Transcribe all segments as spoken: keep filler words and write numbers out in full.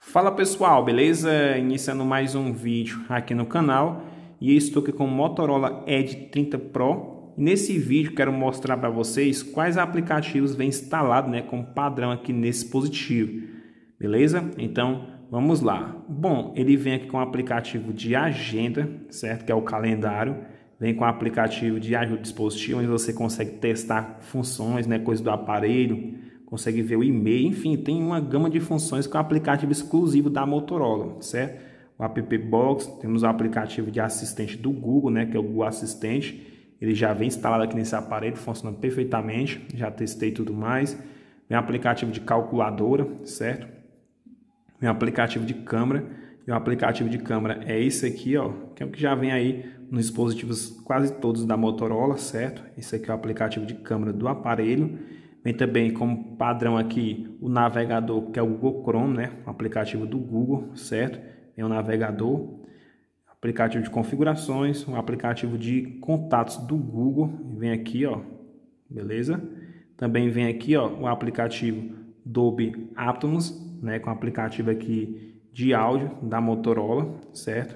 Fala pessoal, beleza? Iniciando mais um vídeo aqui no canal e estou aqui com o Motorola Edge trinta Pro. E nesse vídeo quero mostrar para vocês quais aplicativos vem instalado, né, como padrão aqui nesse dispositivo, beleza? Então vamos lá. Bom, ele vem aqui com o aplicativo de agenda, certo? Que é o calendário. Vem com o aplicativo de ajuda dispositivo, onde você consegue testar funções, né, coisas do aparelho. Consegue ver o e-mail, enfim, tem uma gama de funções com o aplicativo exclusivo da Motorola, certo? O App Box, temos o aplicativo de assistente do Google, né, que é o Google Assistente. Ele já vem instalado aqui nesse aparelho, funciona perfeitamente, já testei tudo mais. Vem o aplicativo de calculadora, certo? Vem o aplicativo de câmera, e o aplicativo de câmera é esse aqui, ó, que é o que já vem aí nos dispositivos quase todos da Motorola, certo? Esse aqui é o aplicativo de câmera do aparelho. Vem também como padrão aqui o navegador, que é o Google Chrome, né? O aplicativo do Google, certo? Vem o navegador, aplicativo de configurações, um aplicativo de contatos do Google, vem aqui, ó, beleza? Também vem aqui, ó, o aplicativo Dolby Atmos, né? Com o aplicativo aqui de áudio da Motorola, certo?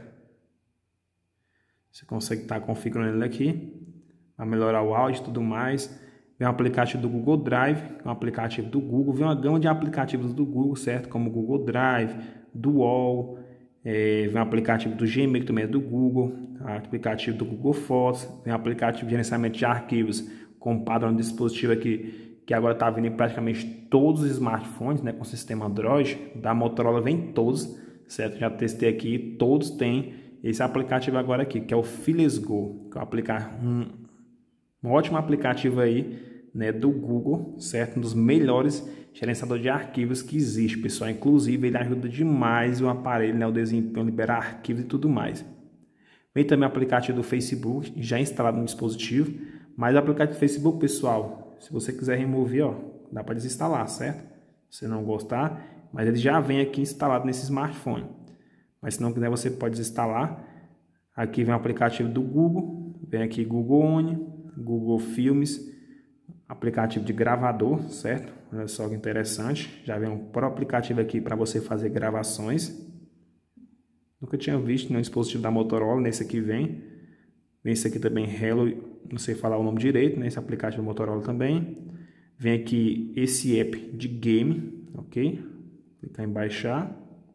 Você consegue estar configurando ele aqui para melhorar o áudio e tudo mais. Vem um aplicativo do Google Drive, um aplicativo do Google, vem uma gama de aplicativos do Google, certo? Como o Google Drive, do Wall, é, vem um aplicativo do Gmail, que também é do Google, aplicativo do Google Fotos, vem um aplicativo de gerenciamento de arquivos com padrão de dispositivo aqui, que agora está vindo em praticamente todos os smartphones, né? Com sistema Android, da Motorola vem todos, certo? Já testei aqui, todos têm esse aplicativo agora aqui, que é o Files Go, que é um, aplicar, um, um ótimo aplicativo aí, né, do Google, certo? Um dos melhores gerenciadores de arquivos que existe, pessoal. Inclusive, ele ajuda demais o aparelho, né, o desempenho, liberar arquivos e tudo mais. Vem também o aplicativo do Facebook, já instalado no dispositivo. Mas o aplicativo do Facebook, pessoal, se você quiser remover, ó, dá para desinstalar, certo? Se você não gostar, mas ele já vem aqui instalado nesse smartphone. Mas se não quiser, você pode desinstalar. Aqui vem o aplicativo do Google, vem aqui Google One, Google Filmes, aplicativo de gravador, certo? Olha só que interessante. Já vem um próprio aplicativo aqui para você fazer gravações. Nunca tinha visto nenhum dispositivo da Motorola. Nesse aqui vem. Vem esse aqui também, Hello, não sei falar o nome direito, né? Esse aplicativo da Motorola também. Vem aqui esse app de game, ok? Clicar em baixar.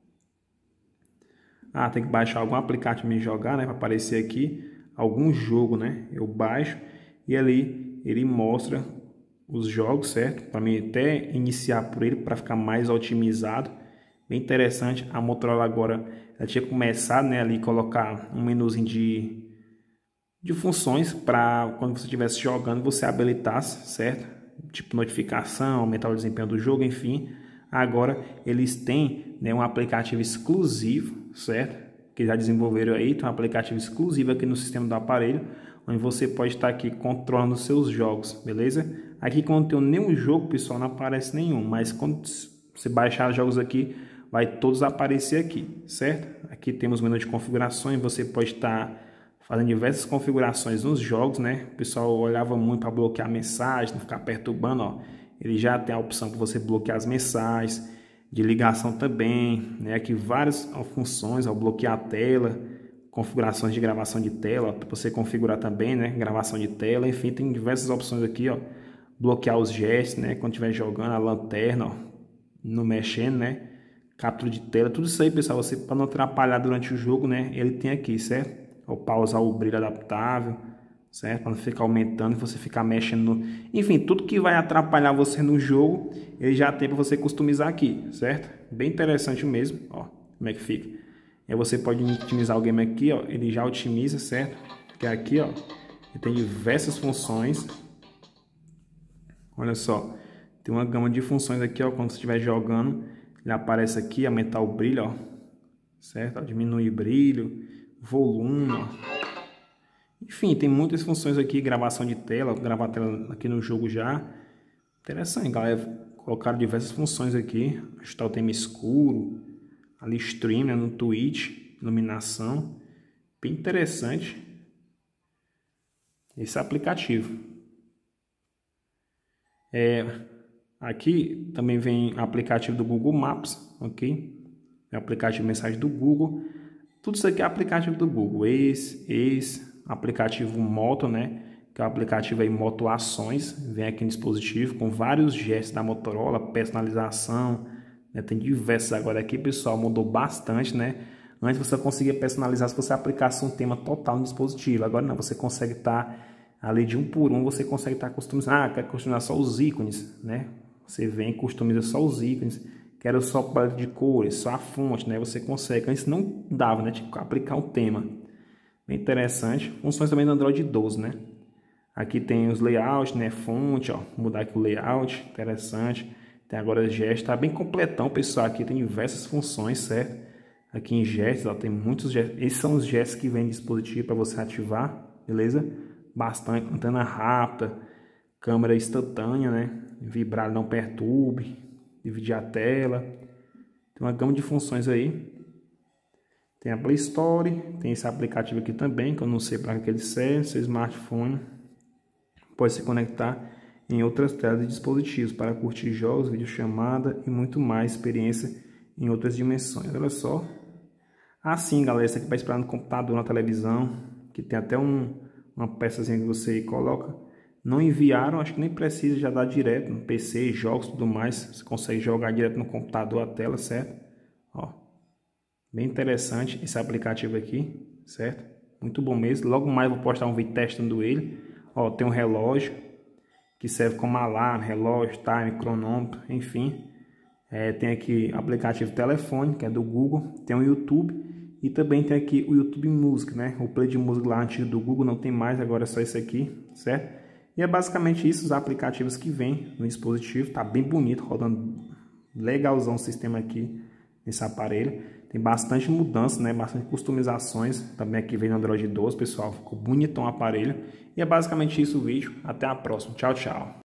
Ah, tem que baixar algum aplicativo me jogar, né? Para aparecer aqui algum jogo, né? Eu baixo e ali ele mostra os jogos, certo? Para mim até iniciar por ele para ficar mais otimizado. Bem interessante. A Motorola agora ela tinha começado, né, ali colocar um menuzinho de de funções para quando você estivesse jogando você habilitasse, certo? Tipo notificação, aumentar o desempenho do jogo, enfim. Agora eles têm, né, um aplicativo exclusivo, certo? Que já desenvolveram aí, tem um aplicativo exclusivo aqui no sistema do aparelho, onde você pode estar aqui controlando os seus jogos, beleza? Aqui quando tem nenhum jogo, pessoal, não aparece nenhum, mas quando você baixar os jogos aqui, vai todos aparecer aqui, certo? Aqui temos o menu de configurações, você pode estar fazendo diversas configurações nos jogos, né? O pessoal olhava muito para bloquear mensagem, não ficar perturbando, ó. Ele já tem a opção para você bloquear as mensagens, de ligação também, né? Aqui várias funções, ó, bloquear a tela, configurações de gravação de tela, para você configurar também, né? Gravação de tela, enfim, tem diversas opções aqui, ó. Bloquear os gestos, né? Quando estiver jogando a lanterna, ó, não mexendo, né? Captura de tela, tudo isso aí, pessoal, você para não atrapalhar durante o jogo, né? Ele tem aqui, certo? Ou pausar o brilho adaptável, certo? Para não ficar aumentando, você ficar mexendo no... Enfim, tudo que vai atrapalhar você no jogo, ele já tem para você customizar aqui, certo? Bem interessante mesmo, ó, como é que fica. E aí você pode otimizar o game aqui, ó, ele já otimiza, certo? Que aqui, ó, ele tem diversas funções. Olha só, tem uma gama de funções aqui, ó, quando você estiver jogando, ele aparece aqui, aumentar o brilho, ó, certo? Ó, diminuir o brilho, volume, ó. Enfim, tem muitas funções aqui, gravação de tela, gravar a tela aqui no jogo já. Interessante, galera, colocaram diversas funções aqui, ajustar o tema escuro, ali stream, né, no Twitch, iluminação, bem interessante esse aplicativo. É, aqui também vem o aplicativo do Google Maps, ok? é o aplicativo de mensagem do Google. Tudo isso aqui é aplicativo do Google. Esse, esse, aplicativo Moto, né? Que é o aplicativo aí Moto Ações. Vem aqui no dispositivo com vários gestos da Motorola, personalização, né? Tem diversos agora aqui, pessoal, mudou bastante, né? Antes você conseguia personalizar se você aplicasse um tema total no dispositivo. Agora não, você consegue estar ali de um por um, você consegue estar customizando. Ah, quer customizar só os ícones, né? Você vem e customiza só os ícones. Quero só paleta de cores, só a fonte, né? Você consegue. Antes não dava, né? Tipo, aplicar um tema. Bem interessante. Funções também do Android doze, né? Aqui tem os layouts, né? Fonte, ó. Mudar aqui o layout, interessante. Tem agora gestos, tá bem completão, pessoal. Aqui tem diversas funções, certo? Aqui em gestos, ó, tem muitos gestos. Esses são os gestos que vem no dispositivo para você ativar, beleza? Bastante, antena rápida, câmera instantânea, né? Vibrar não perturbe, dividir a tela. Tem uma gama de funções aí. Tem a Play Store, tem esse aplicativo aqui também, que eu não sei para que ele serve. Seu smartphone pode se conectar em outras telas e dispositivos para curtir jogos, videochamada e muito mais, experiência em outras dimensões. Olha só. Assim, galera, isso aqui para esperar no computador, na televisão, que tem até um, uma peçazinha que você coloca. Não enviaram, acho que nem precisa, já dá direto no P C, jogos e tudo mais. Você consegue jogar direto no computador a tela, certo? Ó, bem interessante esse aplicativo aqui, certo? Muito bom mesmo. Logo mais eu vou postar um vídeo testando ele. Ó, tem um relógio que serve como alarme, relógio, time, cronômetro, enfim. É, tem aqui aplicativo telefone, que é do Google. Tem o YouTube. E também tem aqui o YouTube Music, né? O play de música lá antigo do Google não tem mais, agora é só esse aqui, certo? E é basicamente isso, os aplicativos que vem no dispositivo. Tá bem bonito, rodando legalzão o sistema aqui nesse aparelho. Tem bastante mudança, né? Bastante customizações. Também aqui vem no Android doze, pessoal. Ficou bonitão o aparelho. E é basicamente isso o vídeo. Até a próxima. Tchau, tchau.